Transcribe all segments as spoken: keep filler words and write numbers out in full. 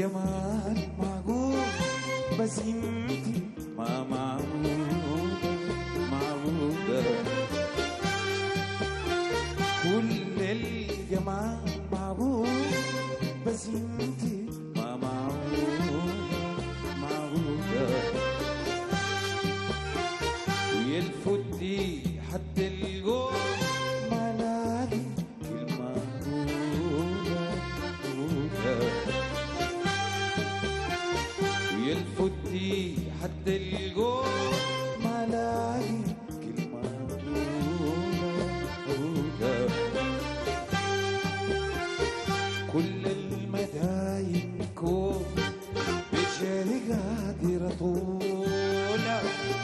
الجمال معقول بس انتي ما معقولة معقولة. كل الجمال معقول بس انتي ما معقولة معقولة. ويا الفدي حتى الجوع ما لاقي المعقولة معقولة. ويا الفدي حتى الجوع ما لاقي كلمة معقولة. كل المداين كوب بشاري قادرة طولة.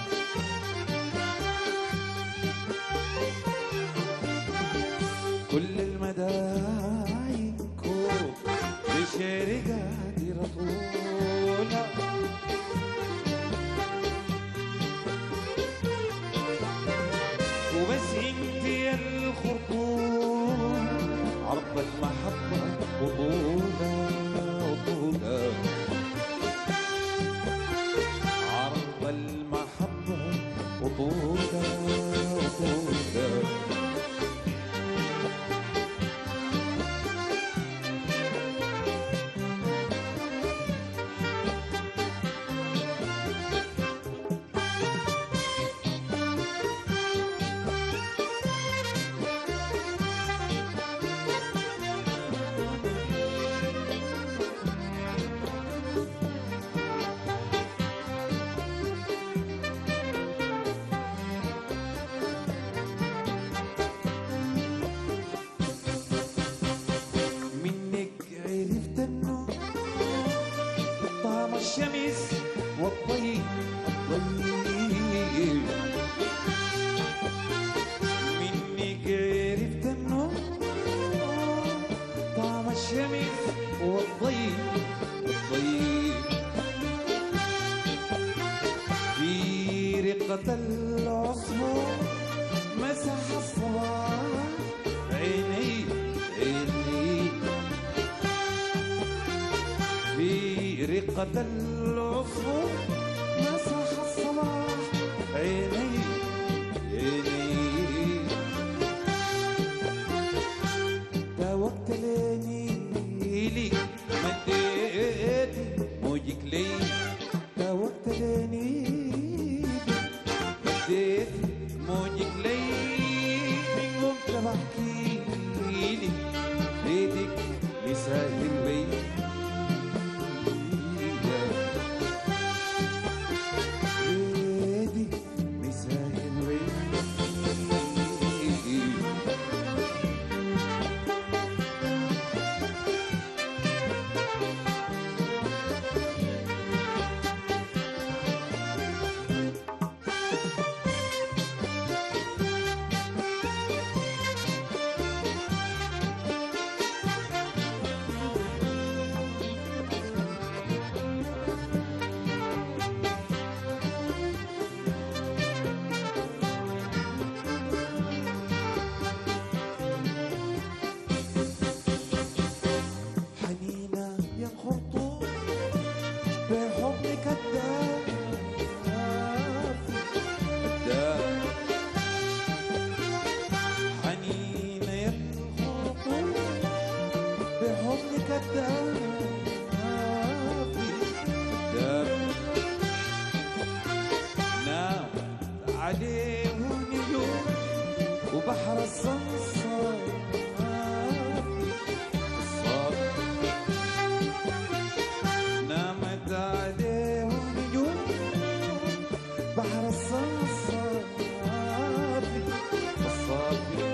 كل المداين كوب بشاري قادرة طولة. وبس انتي الخرطوم عرض المحبة وطولة وطولة. عرض المحبة وطولة وطولة. الشمس والطيب الطيب منك عرفت انه طعم الشمس والطيب الطيب. في رقة العصفور مسح الصباح عيني عيني. في رقة العصفور مسح الصباح عيني عيني. ده وقت ليلي مديت موجك لي. ده وقت ليلي مديت موجك لي. من قمت بحكي لي بيتك مساهل بي. عليه نجوم وبحر الصنصار الصار. نامت عليه نجوم بحر الصنصار الصافي.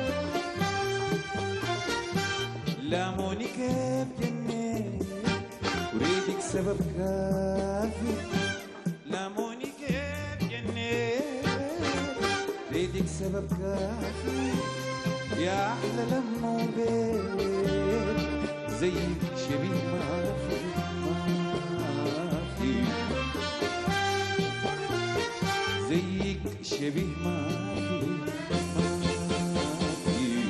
لاموني كيف جنيت وريدك سبب كافي. لاموني كيف جنيت ريدك سبب كافي. يا أحلى لما وبيت زيك شبيه ما في ما في. زيك شبيه ما في ما في.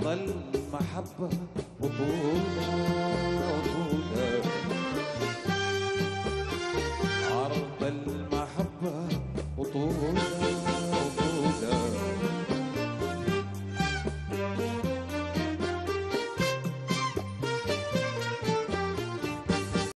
المحبة وطولها